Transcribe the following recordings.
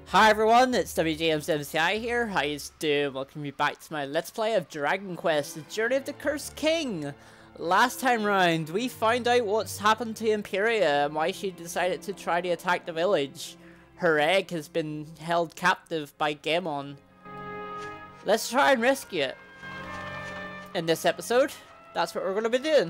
Hi everyone, it's WJamesMCI here. How you doing? Welcome you back to my Let's Play of Dragon Quest: The Journey of the Cursed King. Last time round, we found out what's happened to Empyrea and why she decided to try to attack the village. Her egg has been held captive by Gemon. Let's try and rescue it. In this episode, that's what we're going to be doing.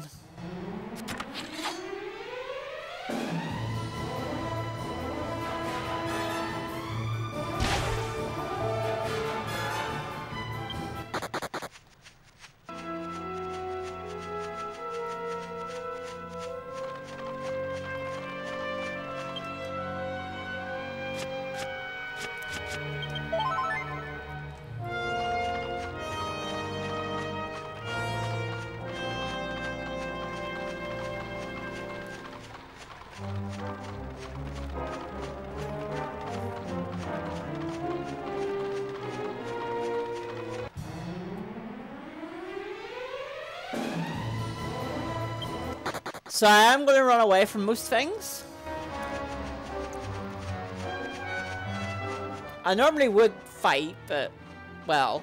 So I am going to run away from most things. I normally would fight, but, well.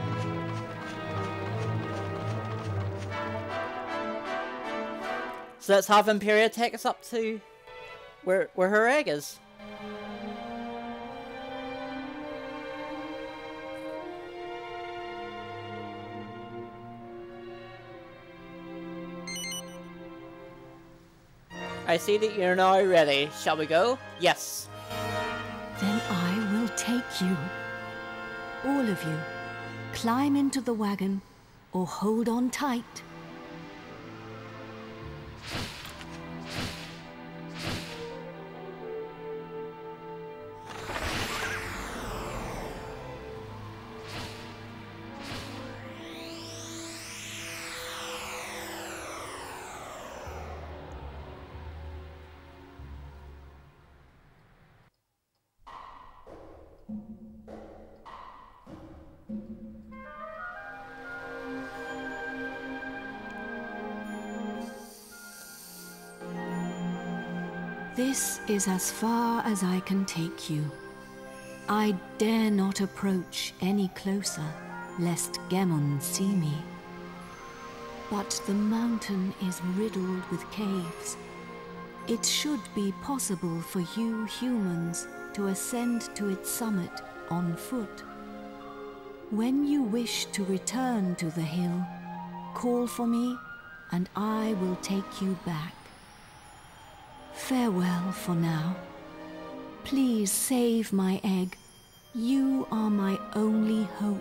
So let's have Empyrea take us up to where her egg is. I see that you're now ready. Shall we go? Yes. Then I will take you. All of you. Climb into the wagon or hold on tight. This is as far as I can take you. I dare not approach any closer, lest Gemon see me. But the mountain is riddled with caves. It should be possible for you humans to ascend to its summit on foot. When you wish to return to the hill, call for me, and I will take you back. Farewell for now. Please save my egg. You are my only hope.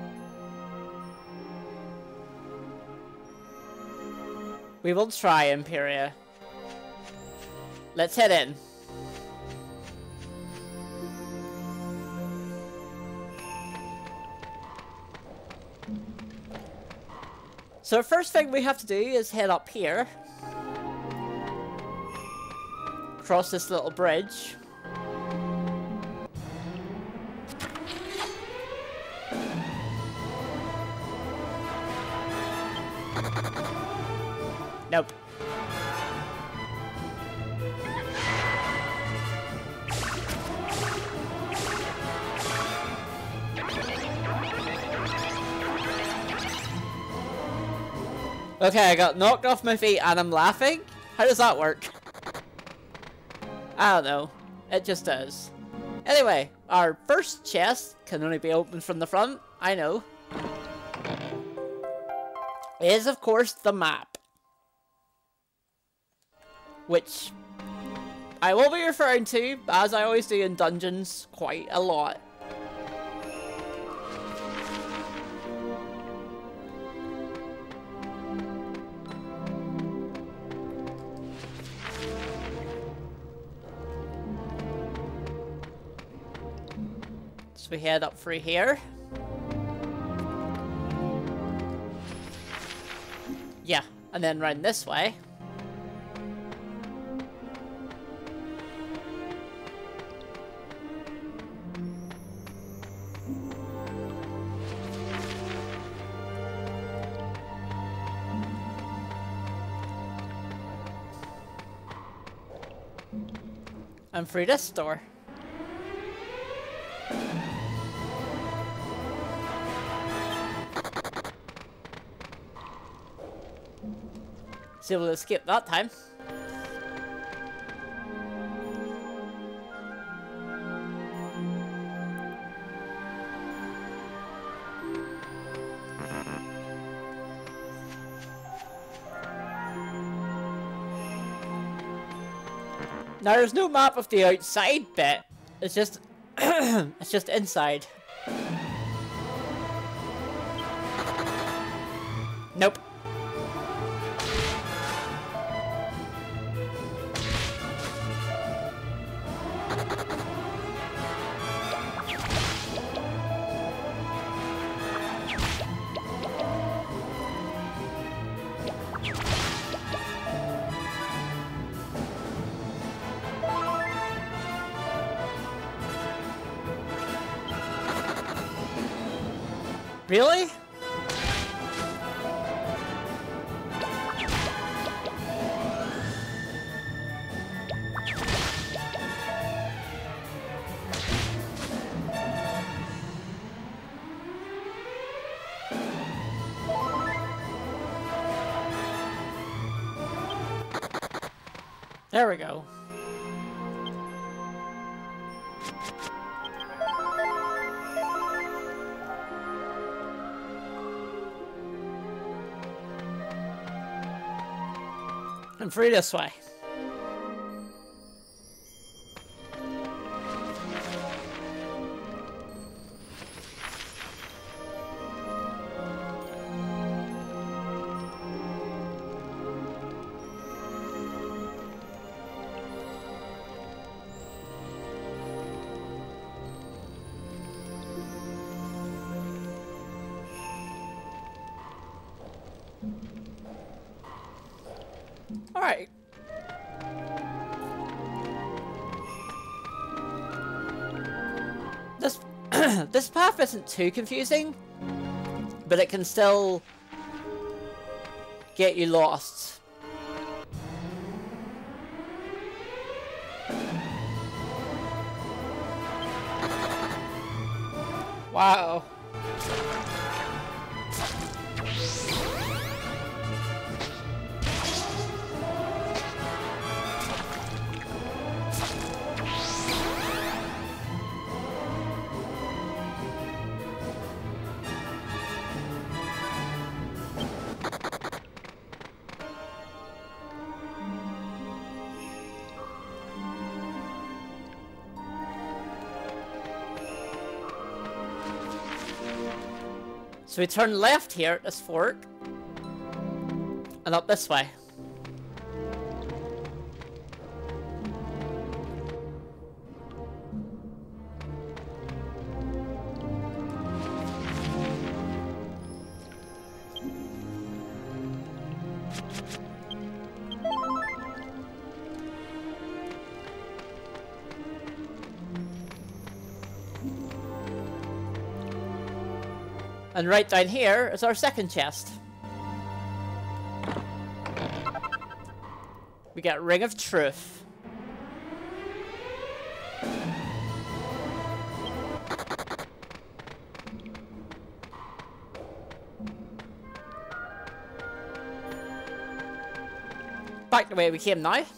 We will try, Empyrea. Let's head in. So first thing we have to do is head up here. Cross this little bridge. Nope. Okay, I got knocked off my feet and I'm laughing? How does that work? I don't know. It just does. Anyway, our first chest can only be opened from the front. I know. Is, of course, the map. Which I will be referring to, as I always do in dungeons, quite a lot. So we head up through here. Yeah, and then round this way. And through this door. Was able to escape that time. Now there's no map of the outside bit. It's just it's just inside. Nope. Really? There we go. I'm free this way. All right. This this path isn't too confusing, but it can still get you lost. Wow. So we turn left here at this fork, and up this way. And right down here is our second chest. We got Ring of Truth. Back the way we came now.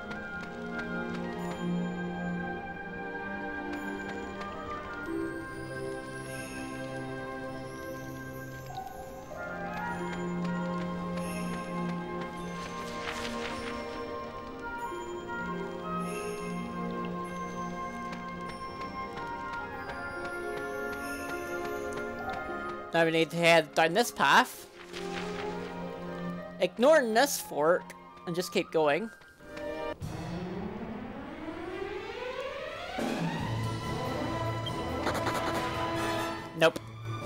Now we need to head down this path, ignoring this fork, and just keep going. Nope.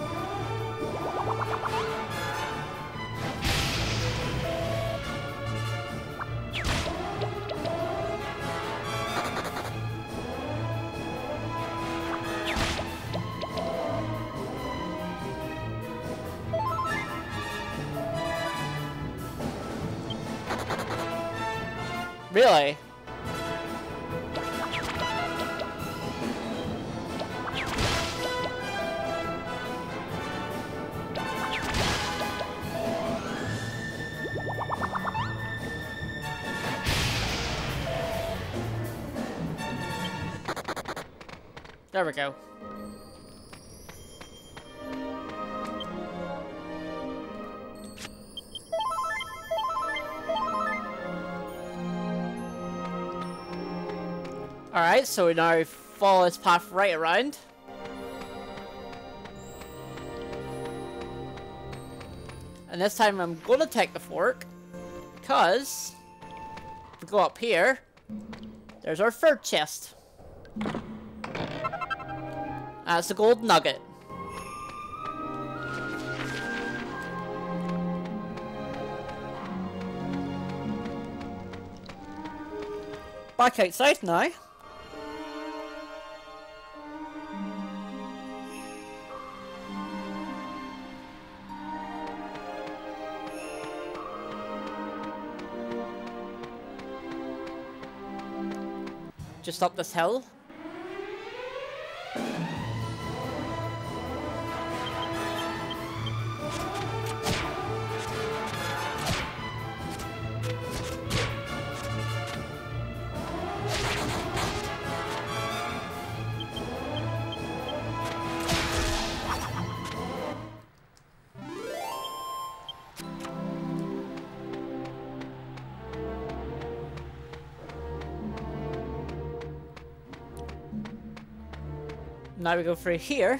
Really? There we go. Alright, so we now follow this path right around. And this time I'm gonna take the fork, because if we go up here, there's our third chest. That's the gold nugget. Back outside now. Just up this hill. Now we go through here.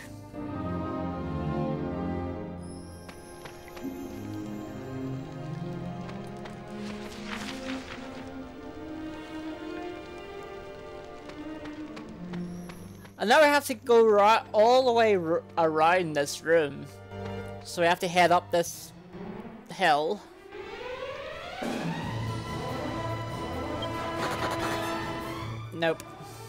And now we have to go all the way around this room. So we have to head up this hill. Nope.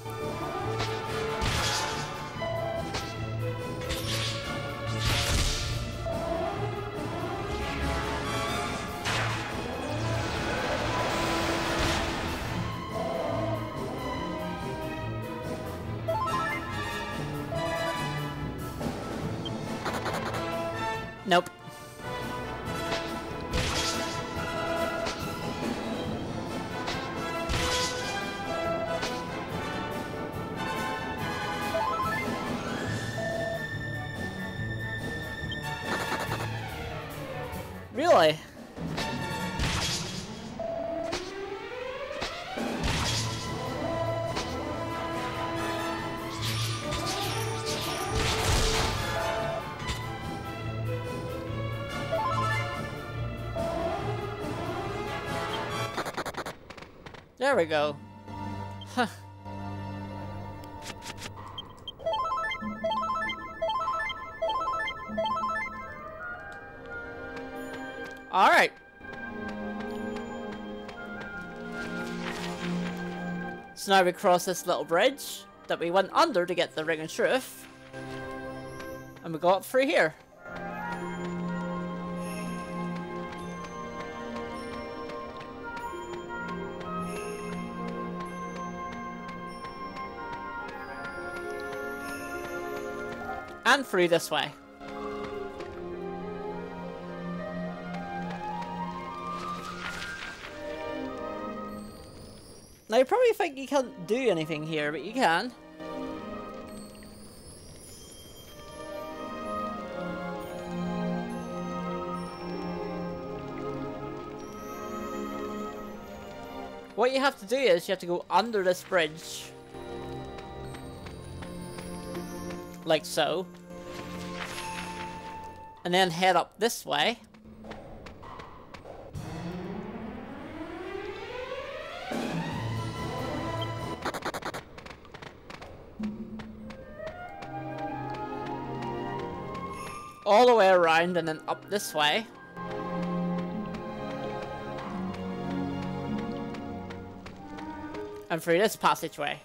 Nope. Really? There we go. Huh. Alright. So now we cross this little bridge that we went under to get the ring of truth. And we go up through here. And through this way. Now you probably think you can't do anything here, but you can. What you have to do is you have to go under this bridge. Like so. And then head up this way. All the way around and then up this way. And through this passageway.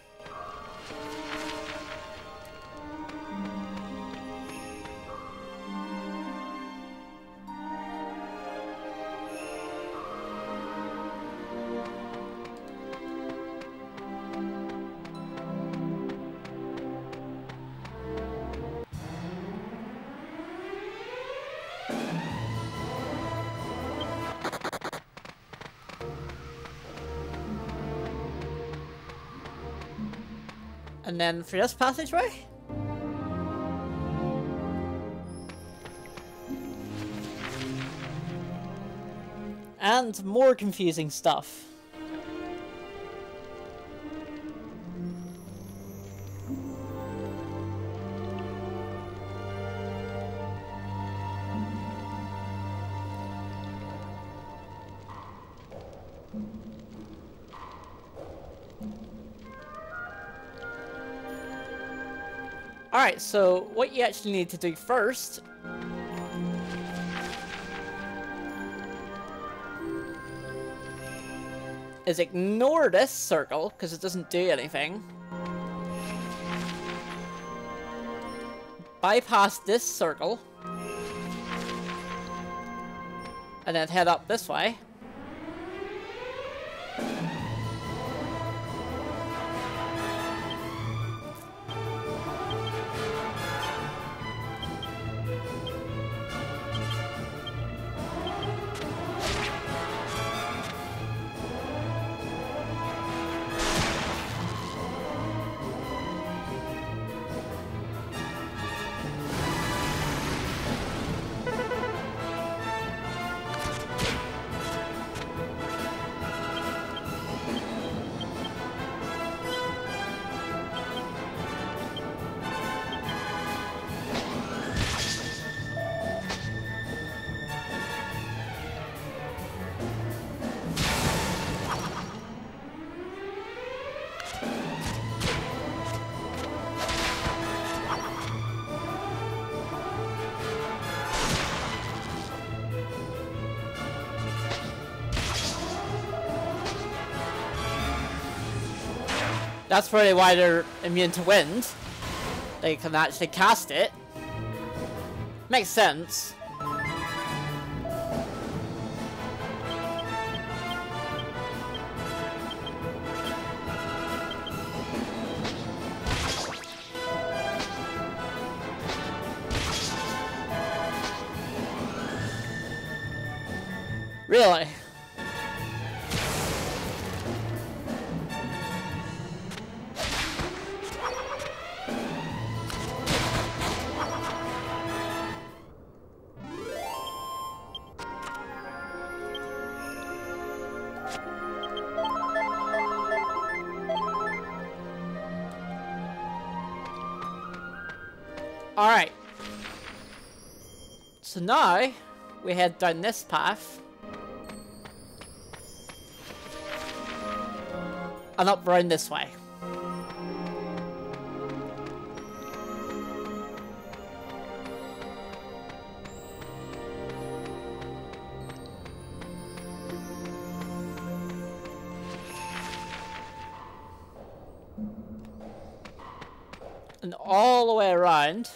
And then for this passageway? And more confusing stuff. Alright, so what you actually need to do first is ignore this circle, because it doesn't do anything. Bypass this circle. And then head up this way. That's probably why they're immune to wind. They can actually cast it. Makes sense. Really? Alright. So now, we head down this path. And up round this way. And all the way around.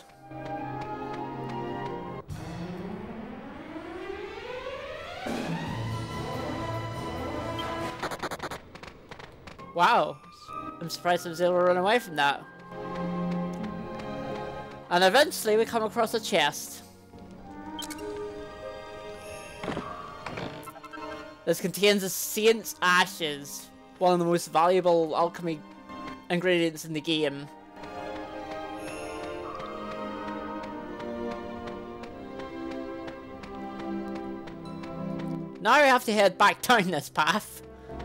Wow, I'm surprised I was able to run away from that. And eventually we come across a chest. This contains a saint's ashes, one of the most valuable alchemy ingredients in the game. Now we have to head back down this path.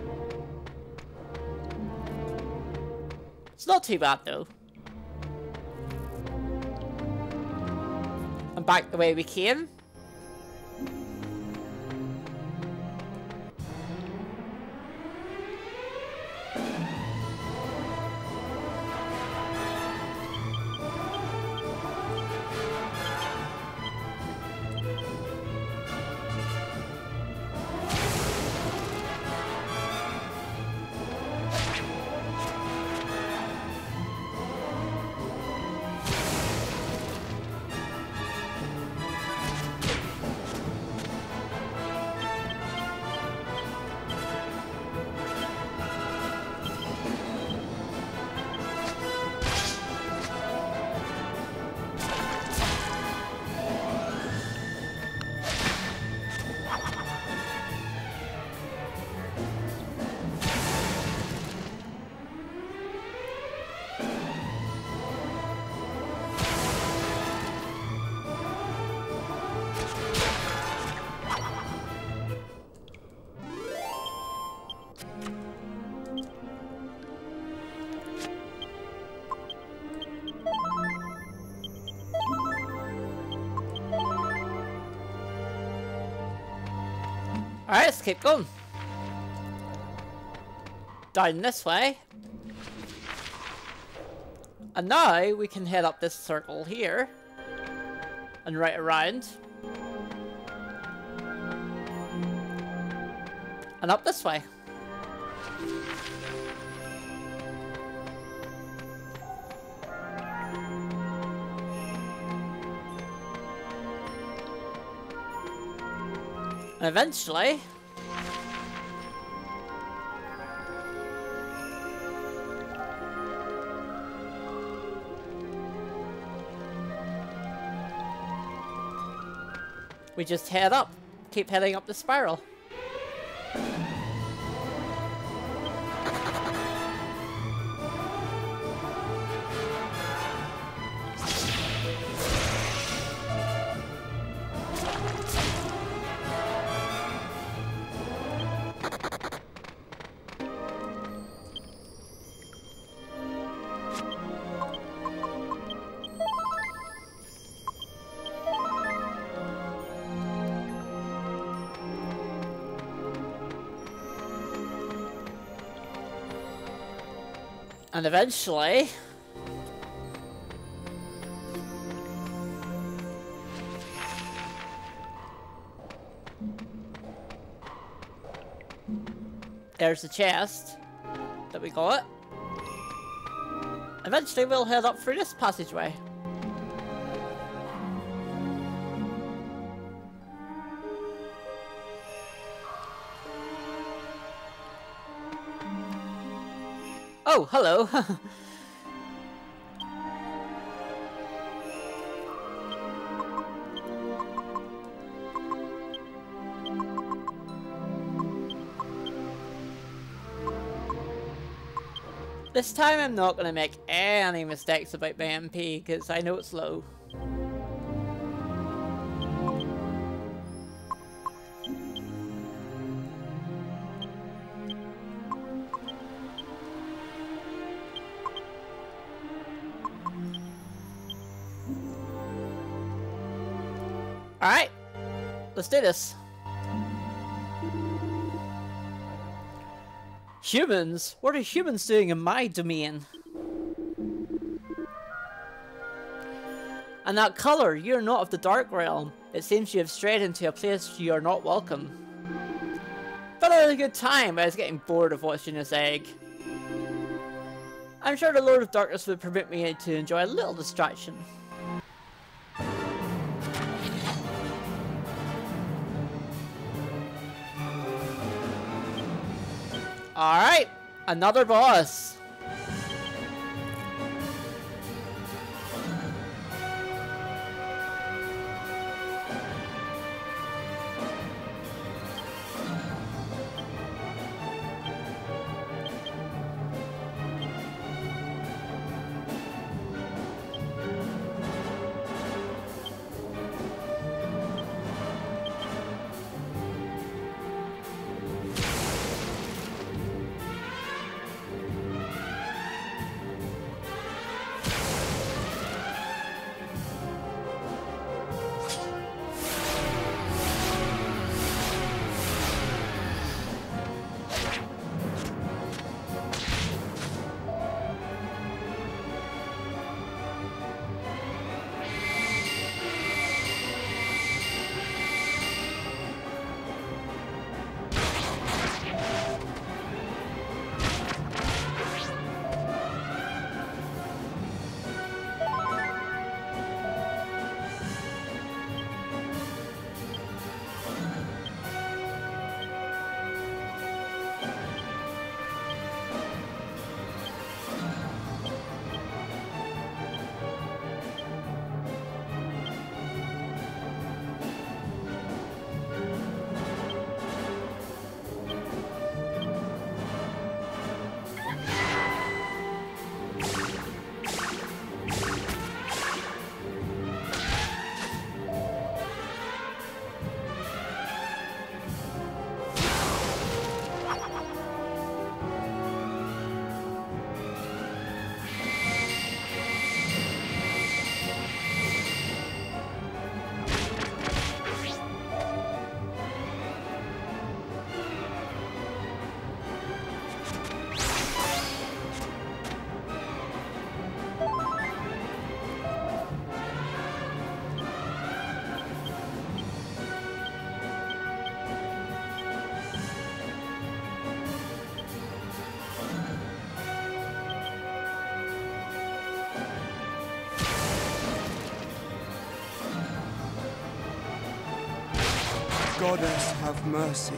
It's not too bad though. And back the way we came. Alright, let's keep going. Down this way. And now we can head up this circle here. And right around. And up this way. And eventually... we just head up. Keep heading up the spiral. And eventually... there's the chest that we got. Eventually we'll head up through this passageway. Oh, hello. This time I'm not going to make any mistakes about my MP because I know it's low. Alright, let's do this. Humans? What are humans doing in my domain? And that colour, you're not of the Dark Realm. It seems you have strayed into a place you are not welcome. But I had a good time, I was getting bored of watching this egg. I'm sure the Lord of Darkness would permit me to enjoy a little distraction. Alright, another boss. goddess have mercy.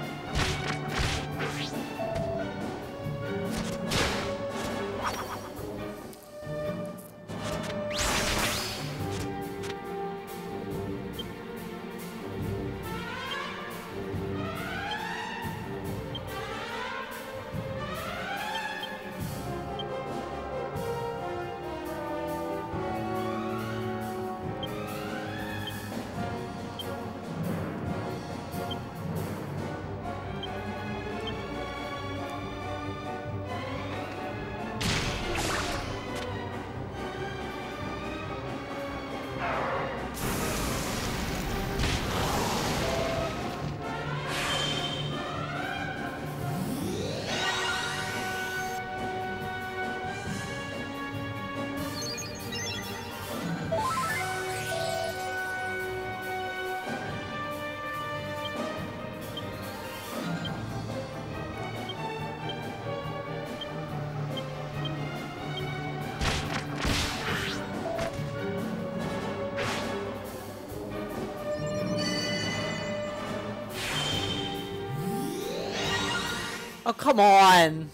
Oh, come on!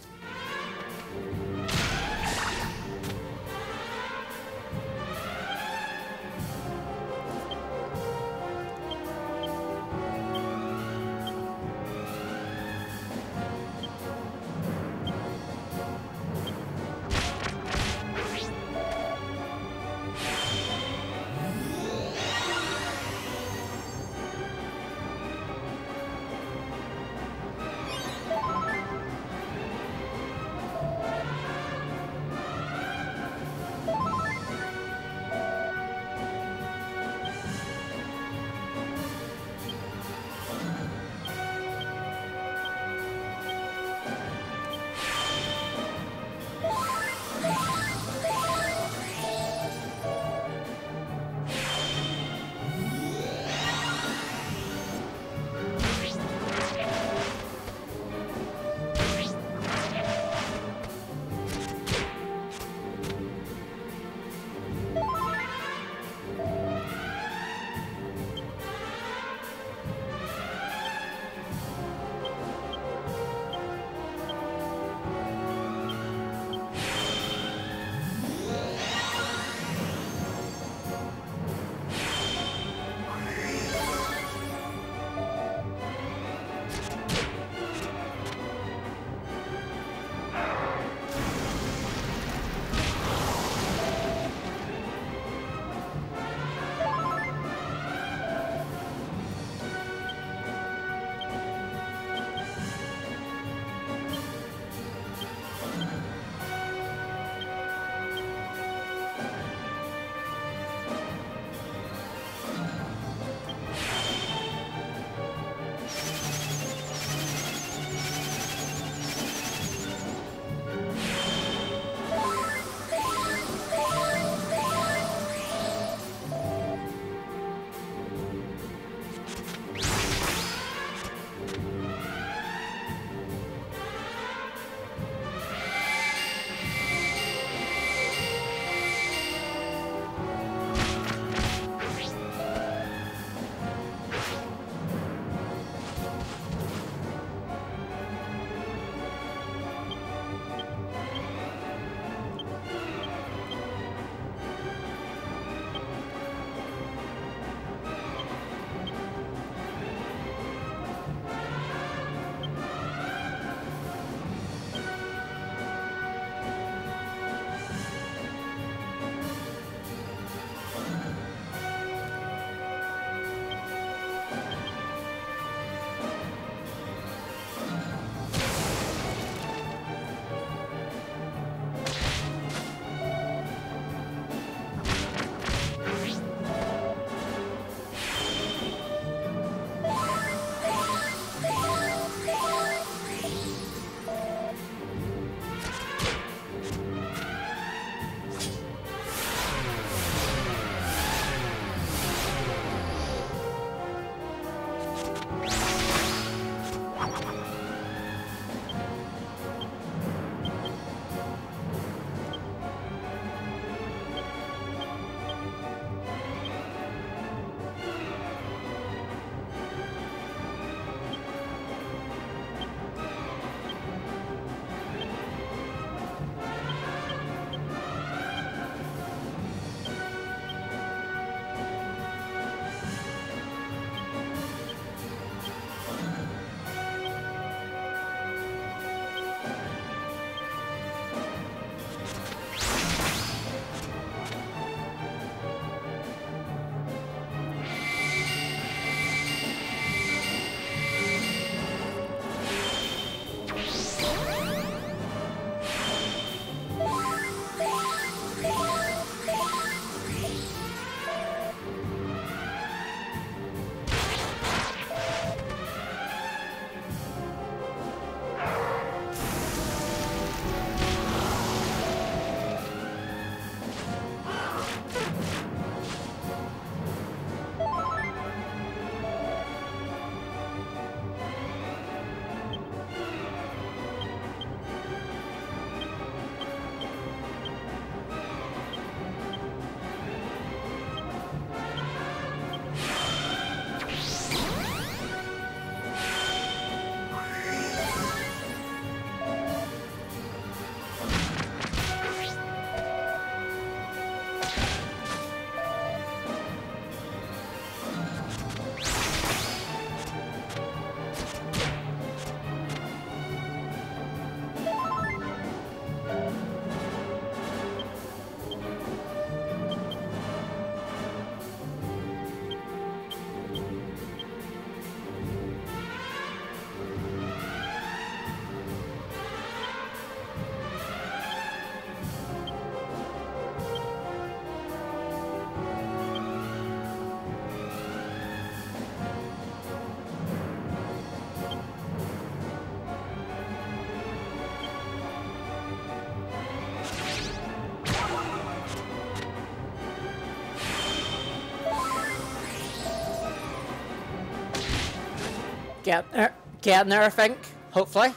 Getting there, I think. Hopefully.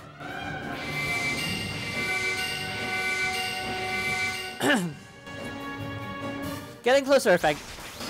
Getting closer, I think.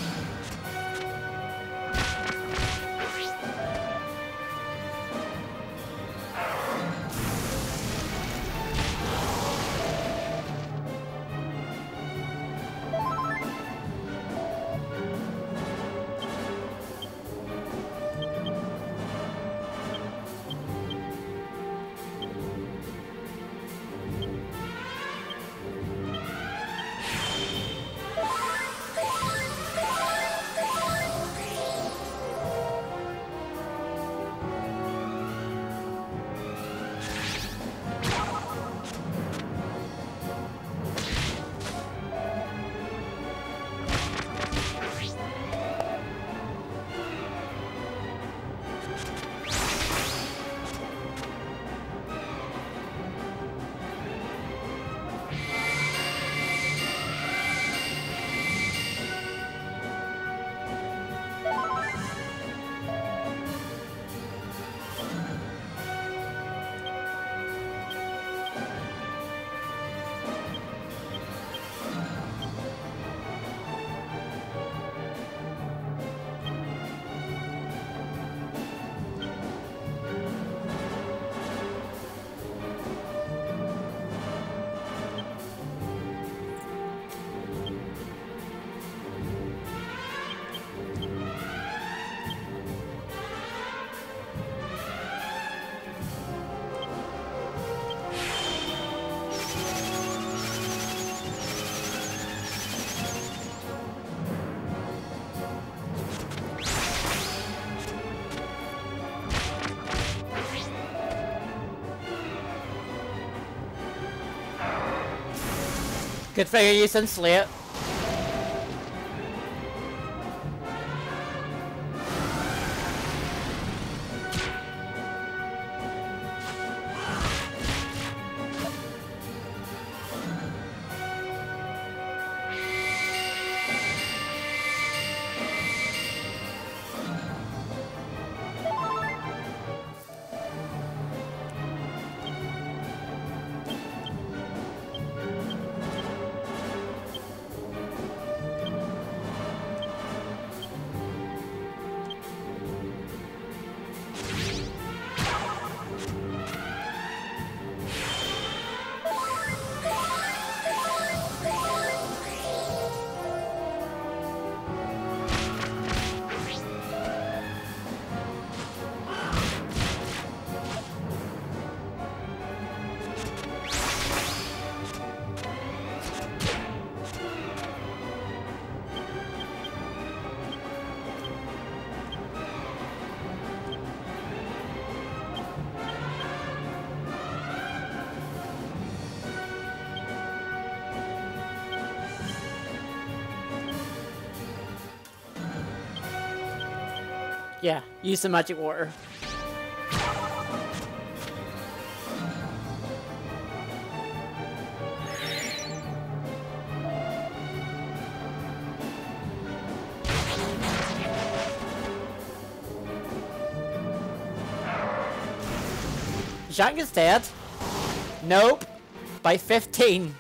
Good thing you're using Slate. Yeah, use the magic water. Zhang is dead. Nope. By 15.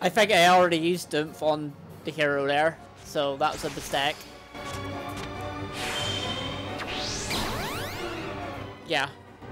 I think I already used Oomph on the hero there, so that was a mistake. Yeah.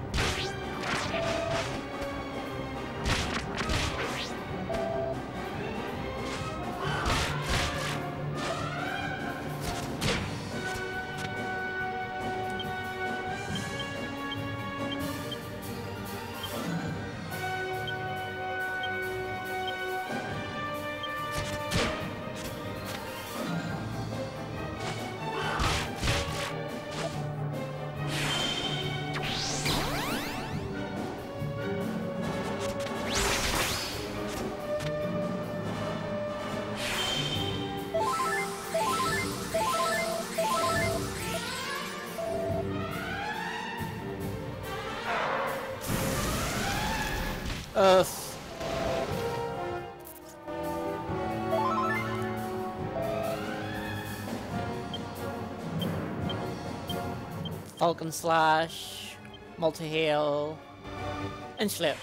Falcon Slash, Multi-Heal, and Slip.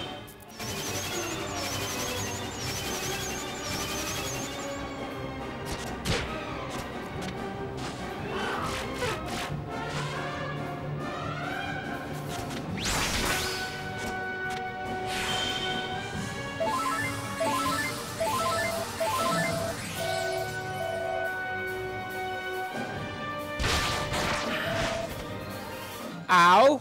Ow!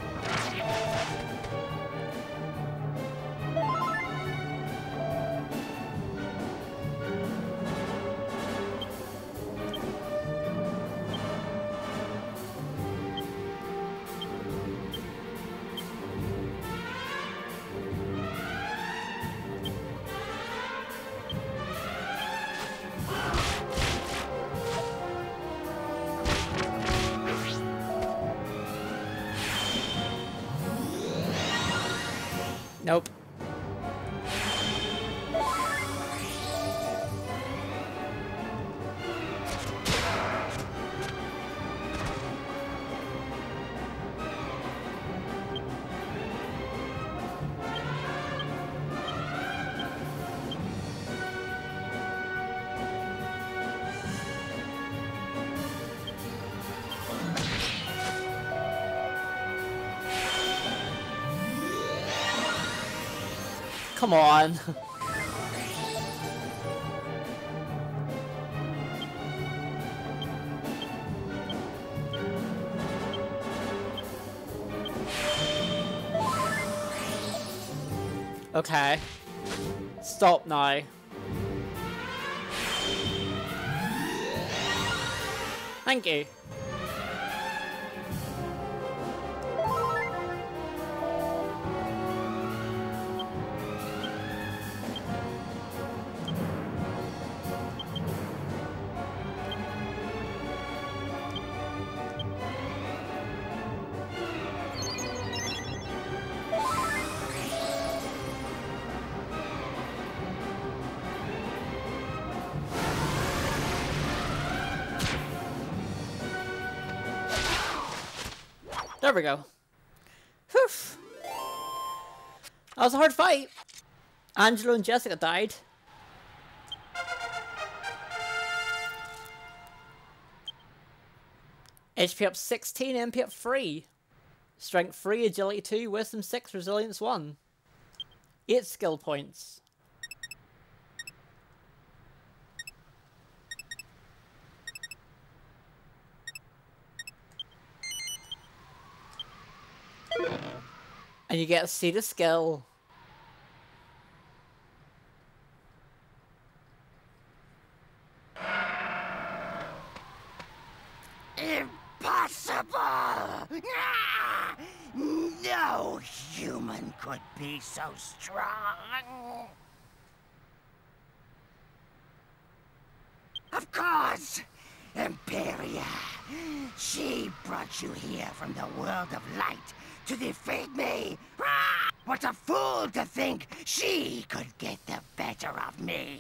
Nope. Come on. Okay. Stop now. Thank you. There we go. Whew. That was a hard fight. Angelo and Jessica died. HP up 16, MP up 3. Strength 3, Agility 2, Wisdom 6, Resilience 1. 8 skill points. And you get to see the skill. Impossible! Ah! No human could be so strong. Of course, Empyrea. She brought you here from the world of light to defeat me. Ah! What a fool to think she could get the better of me.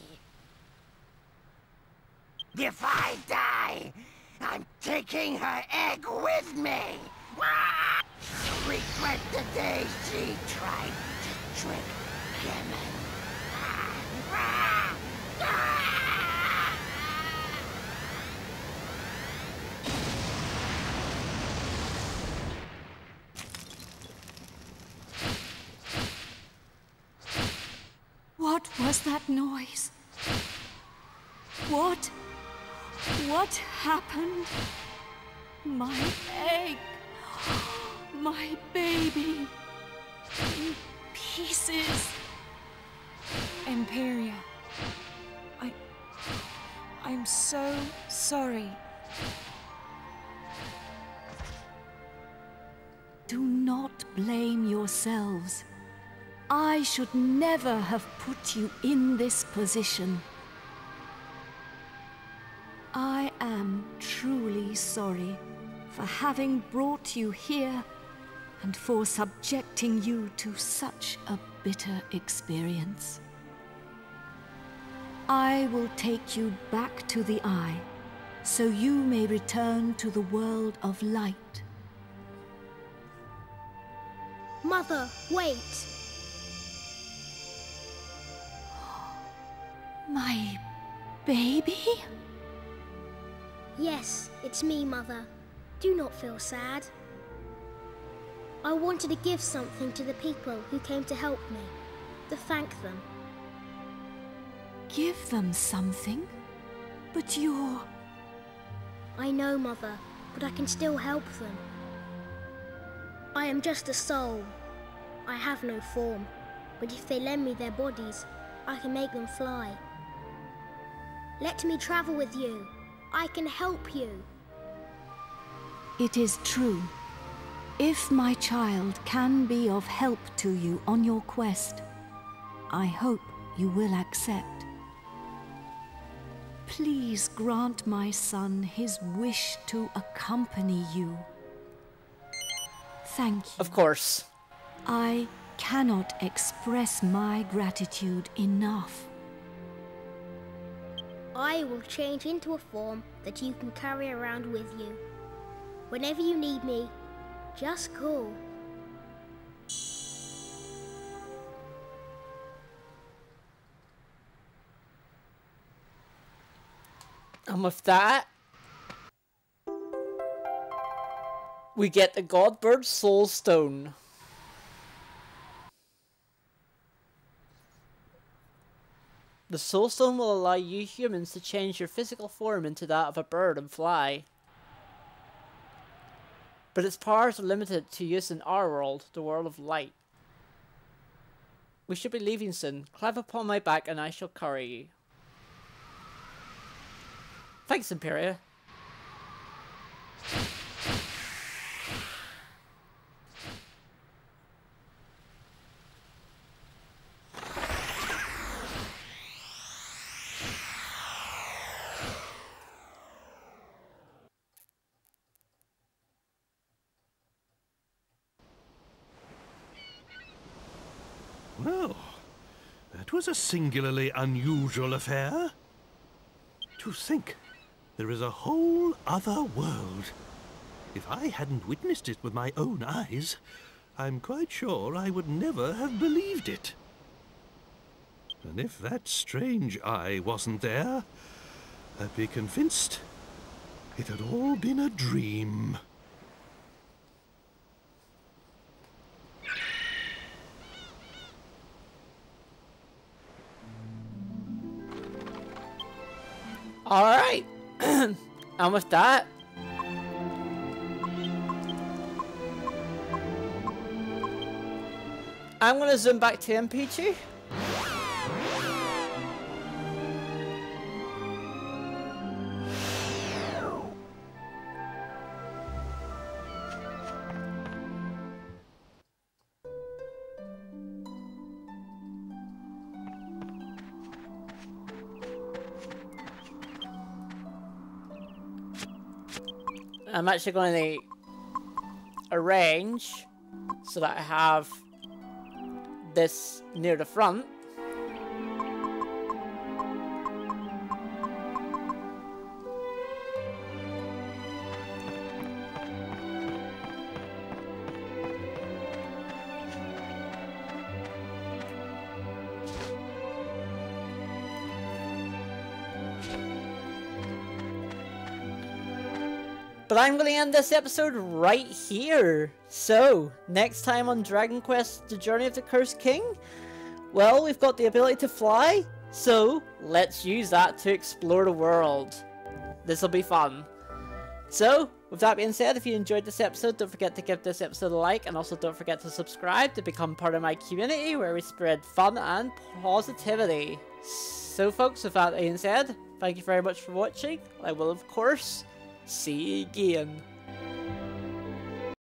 If I die, I'm taking her egg with me! Ah! Regret the day she tried to trick Gammon. Ah! What was that noise? What happened? My egg! My baby! In pieces! Empyrea, I'm so sorry. Do not blame yourselves. I should never have put you in this position. I am truly sorry for having brought you here and for subjecting you to such a bitter experience. I will take you back to the Eye, so you may return to the world of light. Mother, wait! My baby? Yes, it's me, Mother. Do not feel sad. I wanted to give something to the people who came to help me, to thank them. Give them something? But you're... I know, Mother, but I can still help them. I am just a soul. I have no form, but if they lend me their bodies, I can make them fly. Let me travel with you. I can help you. It is true. If my child can be of help to you on your quest, I hope you will accept. Please grant my son his wish to accompany you. Thank you. Of course. I cannot express my gratitude enough. I will change into a form that you can carry around with you. Whenever you need me, just call. And with that, we get the godbird soul stone. The soul stone will allow you humans to change your physical form into that of a bird and fly. But its powers are limited to use in our world, the world of light. We should be leaving soon. Climb upon my back and I shall carry you. Thanks, Empyrea. Well, that was a singularly unusual affair. To think, there is a whole other world. If I hadn't witnessed it with my own eyes, I'm quite sure I would never have believed it. And if that strange eye wasn't there, I'd be convinced it had all been a dream. Alright. And with that, I'm going to zoom back to MPG. I'm actually going to arrange so that I have this near the front. But I'm going to end this episode right here. So, next time on Dragon Quest: The Journey of the Cursed King, well, we've got the ability to fly, so let's use that to explore the world. This will be fun. So, with that being said, if you enjoyed this episode, don't forget to give this episode a like, and also don't forget to subscribe to become part of my community where we spread fun and positivity. So folks, with that being said, thank you very much for watching. I will, of course, see you again.